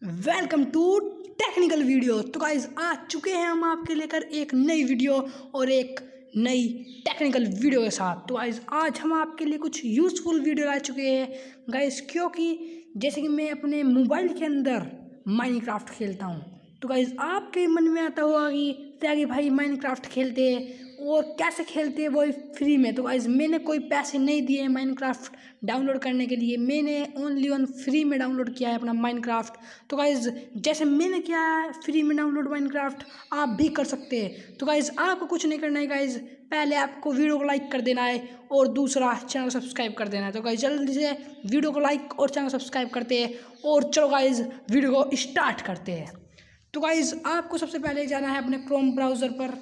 Welcome to technical video. तो guys आ चुके हैं हम आपके लेकर एक नई वीडियो और एक नई टेक्निकल वीडियो के साथ। तो गाइज आज हम आपके लिए कुछ यूज़फुल वीडियो ला चुके हैं गाइज, क्योंकि जैसे कि मैं अपने मोबाइल के अंदर माइनक्राफ्ट खेलता हूँ। तो गाइज आपके मन में आता होगा कि भाई माइनक्राफ्ट खेलते हैं और कैसे खेलते हैं वो फ्री में। तो गाइज मैंने कोई पैसे नहीं दिए माइनक्राफ्ट डाउनलोड करने के लिए, मैंने ओनली वन फ्री में डाउनलोड किया है अपना माइनक्राफ्ट। तो गाइज जैसे मैंने किया है फ्री में डाउनलोड माइनक्राफ्ट, आप भी कर सकते हैं। तो गाइज आपको कुछ नहीं करना है गाइज, पहले आपको वीडियो को लाइक कर देना है और दूसरा चैनल सब्सक्राइब कर देना है। तो गाइज जल्दी से वीडियो को लाइक और चैनल सब्सक्राइब करते हैं और चलो गाइज वीडियो को स्टार्ट करते हैं। तो गाइज आपको सबसे पहले जाना है अपने क्रोम ब्राउज़र पर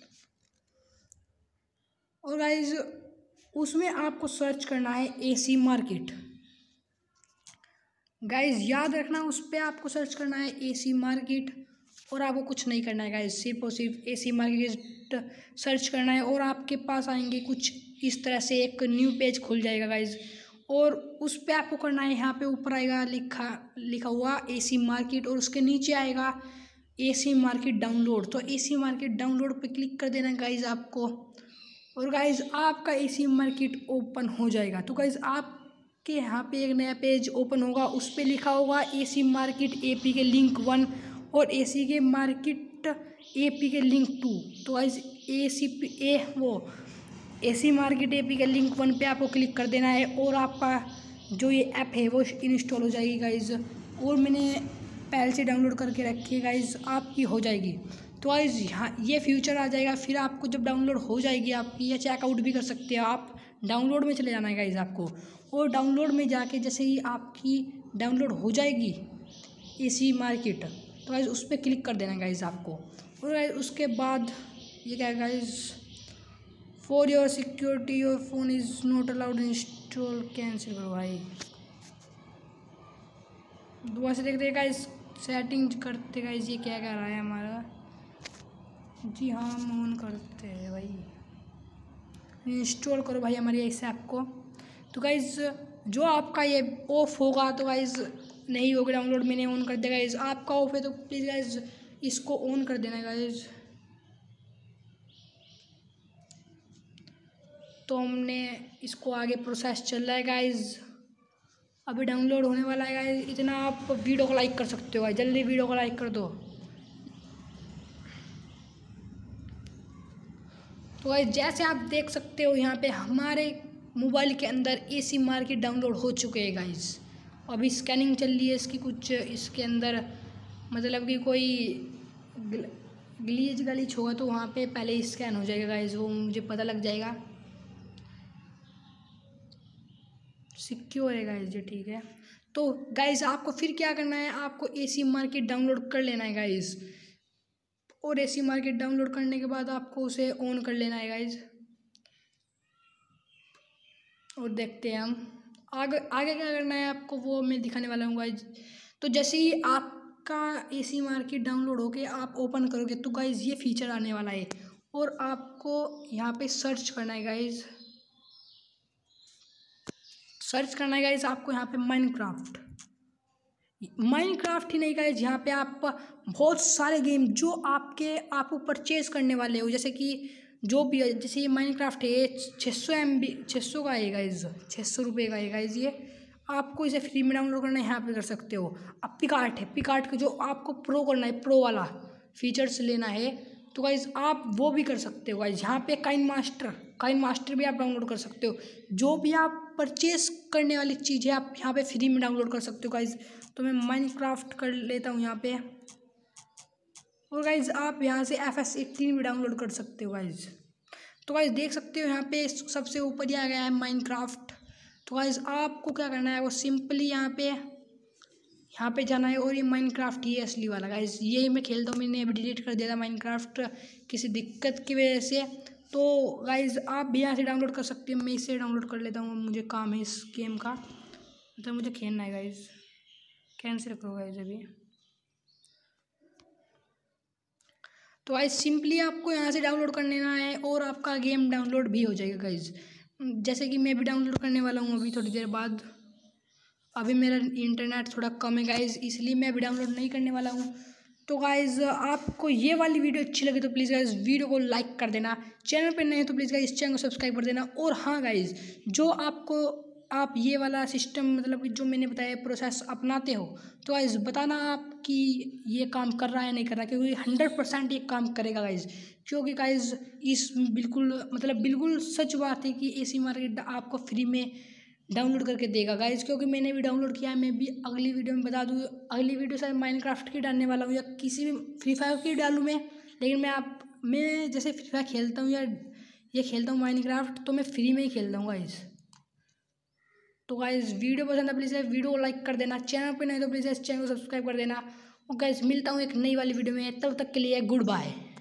और गाइज उसमें आपको सर्च करना है एसी मार्केट। गाइज याद रखना उस पर आपको सर्च करना है एसी मार्केट और आपको कुछ नहीं करना है गाइज, सिर्फ और सिर्फ एसी मार्केट सर्च करना है और आपके पास आएंगे कुछ इस तरह से एक न्यू पेज खुल जाएगा गाइज। और उस पर आपको करना है, यहाँ पे ऊपर आएगा लिखा हुआ एसी मार्केट और उसके नीचे आएगा एसी मार्केट डाउनलोड। तो एसी मार्केट डाउनलोड पे क्लिक कर देना गाइज आपको, और गाइज आपका एसी मार्केट ओपन हो जाएगा। तो गाइज आपके यहाँ पे एक नया पेज ओपन होगा, उस पर लिखा होगा एसी मार्केट एपी के लिंक 1 और एसी के मार्केट एपी के लिंक 2। तो गाइज एसी मार्केट एपी के लिंक 1 पे आपको क्लिक कर देना है और आपका जो ये ऐप है वो इंस्टॉल हो जाएगी गाइज। और मैंने पहले से डाउनलोड करके रखी है गाइज, आपकी हो जाएगी। तो गाइज यहाँ ये फ्यूचर आ जाएगा, फिर आपको जब डाउनलोड हो जाएगी आपकी, या चेकआउट भी कर सकते हो आप। डाउनलोड में चले जाना है गाइज आपको, और डाउनलोड में जाके जैसे ही आपकी डाउनलोड हो जाएगी एसी मार्केट, तो गाइज उस पर क्लिक कर देना गाइज आपको। और गाइज उसके बाद ये क्या है guys, for your security your phone is not allowed install, cancel करो भाई। दुआ से देखते हैं गाइज, सेटिंग करते गाइज ये क्या कर रहा है हमारा। जी हाँ हम ऑन करते हैं भाई, इंस्टॉल करो भाई हमारे इस ऐप को। तो गाइज़ जो आपका ये ऑफ होगा तो गाइज़ नहीं होगा डाउनलोड, मैंने ऑन कर दिया गाइज़। आपका ऑफ है तो प्लीज़ गाइज़ इसको ऑन कर देना गाइज़। तो हमने इसको आगे प्रोसेस चल रहा है गाइज़, अभी डाउनलोड होने वाला है गाइज़। इतना आप वीडियो को लाइक कर सकते हो गाइज़, जल्दी वीडियो को लाइक कर दो। तो गाइस जैसे आप देख सकते हो यहाँ पे हमारे मोबाइल के अंदर एसी मार्केट डाउनलोड हो चुके हैं गाइस। अभी स्कैनिंग चल रही है इसकी, कुछ इसके अंदर मतलब कि कोई ग्लीच होगा तो वहाँ पे पहले ही स्कैन हो जाएगा गाइस, वो मुझे पता लग जाएगा। सिक्योर है गाइस, ये ठीक है। तो गाइस आपको फिर क्या करना है, आपको एसी मार्केट डाउनलोड कर लेना है गाइस, और एसी मार्केट डाउनलोड करने के बाद आपको उसे ऑन कर लेना है गाइज। और देखते हैं हम आगे आगे क्या करना है आपको, वो मैं दिखाने वाला हूँ गाइज। तो जैसे ही आपका एसी मार्केट डाउनलोड होके आप ओपन करोगे तो गाइज ये फीचर आने वाला है, और आपको यहाँ पे सर्च करना है गाइज, सर्च करना है गाइज आपको यहाँ पे माइनक्राफ्ट ही नहीं गाइज, यहाँ पे आप बहुत सारे गेम जो आपको परचेज करने वाले हो, जैसे कि जो भी है, जैसे ये माइनक्राफ्ट है 600 MB 600 का है गाइज, 600 रुपये का है गाइज। ये आपको इसे फ्री में डाउनलोड करना है, यहाँ पे कर सकते हो। अब पिकार्ट है, पिकार्ट का जो आपको प्रो करना है, प्रो वाला फीचर्स लेना है तो गाइज आप वो भी कर सकते हो गाइज। यहाँ पे काइन मास्टर भी आप डाउनलोड कर सकते हो। जो भी आप परचेस करने वाली चीज़ है आप यहाँ पे फ्री में डाउनलोड कर सकते हो गाइज। तो मैं माइनक्राफ्ट कर लेता हूँ यहाँ पे, और गाइज आप यहाँ से FS18 भी डाउनलोड कर सकते हो गाइज। तो गाइज देख सकते हो यहाँ पे सबसे ऊपर ही आ गया है माइनक्राफ्ट। तो गाइज आपको क्या करना है, वो सिंपली यहाँ पे जाना है, और ये माइनक्राफ्ट ही है असली वाला गाइज। ये मैं खेलता हूँ, मैंने अभी डिलीट कर दिया था माइनक्राफ्ट किसी दिक्कत की वजह से। तो गाइज आप भी यहाँ से डाउनलोड कर सकते हो, मैं इससे डाउनलोड कर लेता हूँ, मुझे काम है इस गेम का, मतलब मुझे खेलना है गाइज। कैंसिल करो गाइज अभी। तो गाइज सिंपली आपको यहाँ से डाउनलोड कर लेना है और आपका गेम डाउनलोड भी हो जाएगा गाइज। जैसे कि मैं भी डाउनलोड करने वाला हूँ अभी थोड़ी देर बाद। अभी मेरा इंटरनेट थोड़ा कम है गाइज़, इसलिए मैं अभी डाउनलोड नहीं करने वाला हूँ। तो गाइज़ आपको ये वाली वीडियो अच्छी लगी तो प्लीज़ गाइज़ वीडियो को लाइक कर देना, चैनल पे नए हैं तो प्लीज़ गाइज़ चैनल को सब्सक्राइब कर देना। और हाँ गाइज़, जो आप ये वाला सिस्टम मतलब कि जो मैंने बताया प्रोसेस अपनाते हो तो गाइज़ बताना आप कि ये काम कर रहा है नहीं कर रहा, क्योंकि 100% ये काम करेगा गाइज़। क्योंकि गाइज़ इस बिल्कुल सच बात है कि AC मार्केट आपको फ्री में डाउनलोड करके देगा गाइज़, क्योंकि मैंने भी डाउनलोड किया है। मैं भी अगली वीडियो में बता दूँ, अगली वीडियो शायद माइनक्राफ्ट की डालने वाला हूँ या किसी भी फ्री फायर की डालूँ मैं, लेकिन मैं जैसे फ्री फायर खेलता हूँ या ये खेलता हूँ माइनक्राफ्ट, तो मैं फ्री में ही खेलता हूँ गाइज़। तो गाइज़ वीडियो पसंद है प्लीज़ वीडियो को लाइक कर देना, चैनल पे नहीं तो प्लीज़ चैनल को सब्सक्राइब कर देना। और गाइज़ मिलता हूँ एक नई वाली वीडियो में, तब तक के लिए गुड बाय।